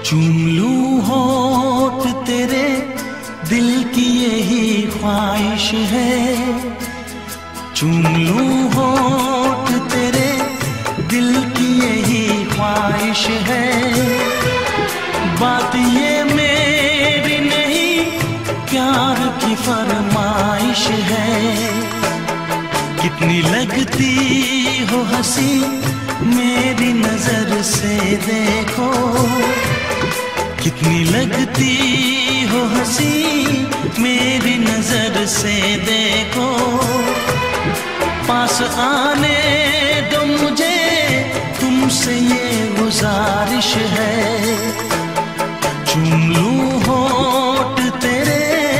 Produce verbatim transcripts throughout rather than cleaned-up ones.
चूम लूं होठ तेरे, दिल की यही ख्वाहिश है। चूम लूं होठ तेरे, दिल की यही ख्वाहिश है। बात ये मेरी नहीं, प्यार की फरमाइश है। कितनी लगती हो हंसी, मेरी नजर से देखो। कितनी लगती हो हंसी, मेरी नजर से देखो। पास आने दो मुझे, तुमसे ये गुजारिश है। चूम लूं होठ तेरे।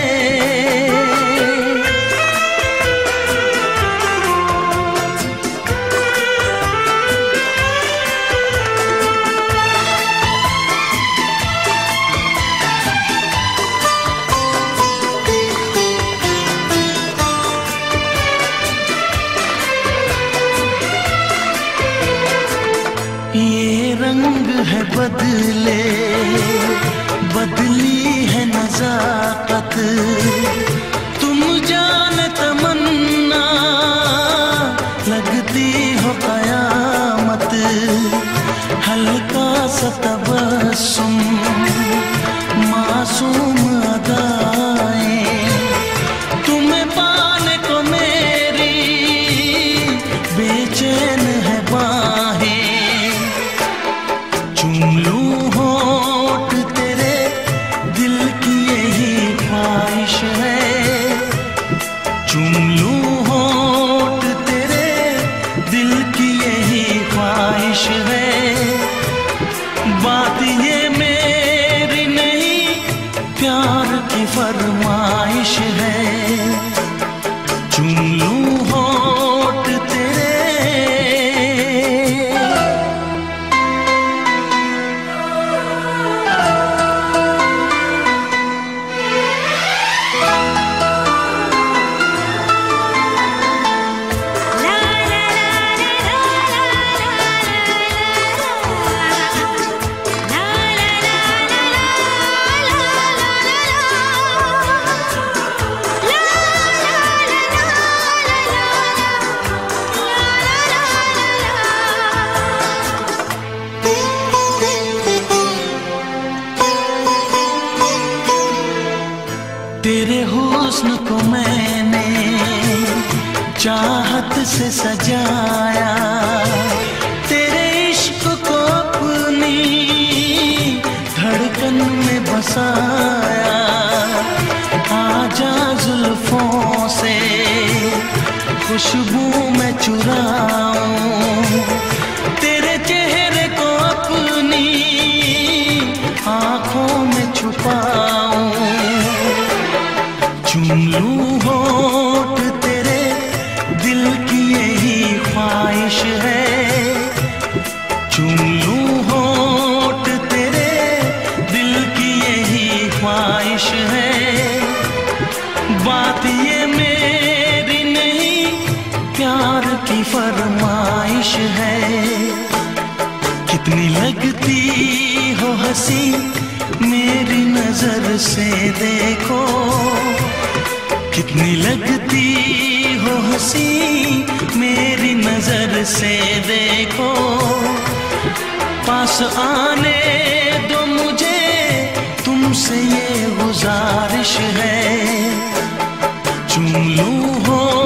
ये रंग है बदले, बदली है नजाकत। तुम जाने तमन्ना, लगती हो कयामत। हल्का सा तबस्सुम, मासूम अदाएं। तुम्हें पाने को मेरी बेचैन है बाहें। चूम लूं होठ तेरे, दिल की यही ख्वाहिश है। चूम लूं होठ तेरे, दिल की यही ख्वाहिश है। बात ये मेरी नहीं, प्यार की फरमाइश है। चूम लूं होठ तेरे। तेरे हुस्न को मैंने चाहत से सजाया। तेरे इश्क को अपनी धड़कन में बसाया। आजा जुल्फों से खुशबू में चुराऊं, तेरे चेहरे को अपनी आंखों में छुपाऊं। चूम लूं होठ तेरे, दिल की यही ख्वाहिश है। चूम लूं होठ तेरे, दिल की यही ख्वाहिश है। बात ये मेरी नहीं, प्यार की फरमाइश है। कितनी लगती हो हंसी, मेरी नजर से देखो। कितनी लगती हो हंसी, मेरी नजर से देखो। पास आने दो मुझे, तुमसे ये गुजारिश है। चूम लूं हो